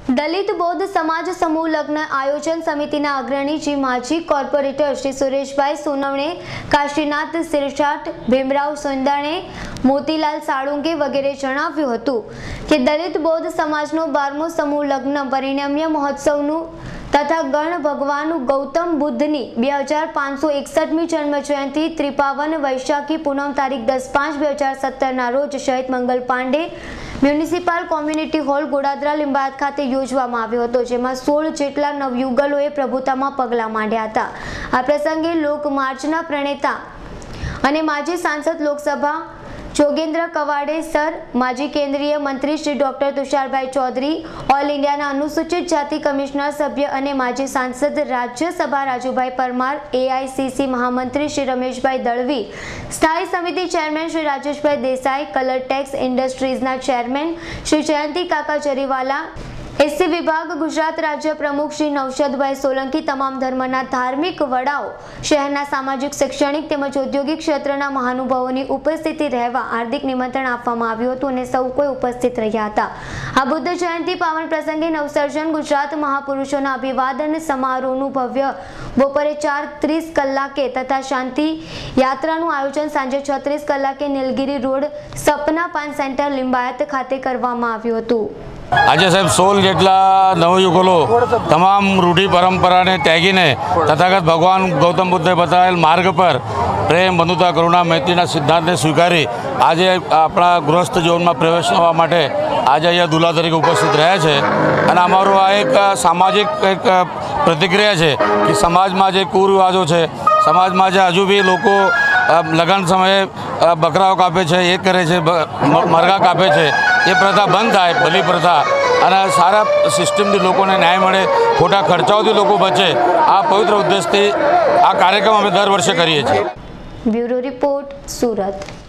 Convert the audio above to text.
દલિત બૌદ્ધ સમાજ સમૂહ લગ્ન આયોજન સમિતિના અગ્રણી શ્રી માજી કોર્પોરેટર શ્રી સુરેશભાઈ સોનવણે, કાશીનાથ સિરસાટ, ભીમરાવ સોંદાણે, મોતીલાલ સાળુંગે વગેરે જણાવ્યું હતું કે દલિત બૌદ્ધ સમાજનો 12મો સમૂહ લગ્ન પરિણમ્ય મહોત્સવનું તથા ગણ ભગવાન ગૌતમ બુદ્ધની 2561મી જન્મ જયંતિ ત્રિપાવન વૈશાખી પૂનમ તારીખ 10/5/2017ના રોજ શહીદ Mangal Pandey municipal community hall Godadara Limbayat ખાતે યોજવામાં આવ્યો હતો, જેમાં 16 જેટલા નવયુગલોએ પ્રભુતામાં પગલાં માંડ્યા હતા। આ પ્રસંગે લોકમાર્ચના પ્રણેતા અને માજી સાંસદ લોકસભા જોગેન્દ્ર કવાડે સર, માજી કેન્દ્રીય મંત્રી શ્રી ડોક્ટર તુષારભાઈ ચૌધરી, ઓલ ઇન્ડિયાના અનુસૂચિત જાતિ કમિશનર સભ્ય અને માજી સાંસદ રાજ્યસભા રાજુભાઈ પરમાર, AICC મહામંત્રી શ્રી રમેશભાઈ દળવી, સ્થાયી સમિતિ chairman Shri Rajeshbhai Desai, colour tex ઇન્ડસ્ટ્રીઝના ચેરમેન શ્રી જયંતિ કાકા જરીવાલા, SC વિભાગ ગુજરાત રાજ્ય પ્રમુખ શ્રી નૌશદભાઈ સોલંકી, તમામ ધર્મના ધાર્મિક વડાઓ, શહેરના સામાજિક, શૈક્ષણિક તેમજ ઔદ્યોગિક ક્ષેત્રના મહાનુભાવોની ઉપસ્થિતિ રહેવા હાર્દિક નિમંત્રણ આપવામાં આવ્યું હતું અને સૌ કોઈ ઉપસ્થિત રહ્યા હતા। આ બુદ્ધ જયંતિ પાવન પ્રસંગે નવસર્જન ગુજરાત મહાપુરુષોના અભિવાદન સમારોહનું ભવ્ય બપોરે 4:30 કલાકે તથા શાંતિ યાત્રાનું આયોજન સાંજે 6:30 કલાકે નીલગિરી રોડ સપના પાન સેન્ટર લિંબાયત ખાતે કરવામાં આવ્યું હતું। આજે સાહેબ 16 જેટલા નવયુગલો તમામ રૂઢિ પરંપરાને ત્યાગીને તથાગત ભગવાન ગૌતમ બુદ્ધે બતાવેલ માર્ગ પર પ્રેમ, બંધુતા, કરુણા, મૈત્રીના સિદ્ધાંતને સ્વીકારી આજે આપણા ગૃહસ્થ જીવનમાં પ્રવેશ થવા માટે આજે અહીંયા દુલ્હા તરીકે ઉપસ્થિત રહ્યા છે અને અમારું આ એક સામાજિક એક પ્રતિક્રિયા છે કે સમાજમાં જે કુરિવાજો છે, સમાજમાં જે હજુ બી લોકો લગ્ન સમયે બકરાઓ કાપે છે, એ કરે છે, મરઘા કાપે છે, એ પ્રથા બંધ થાય, ભલી પ્રથા, અને સારા સિસ્ટમથી લોકોને ન્યાય મળે, ખોટા ખર્ચાઓથી લોકો બચે, આ પવિત્ર ઉદ્દેશથી આ કાર્યક્રમ અમે દર વર્ષે કરીએ છીએ। Bureau report, Surat.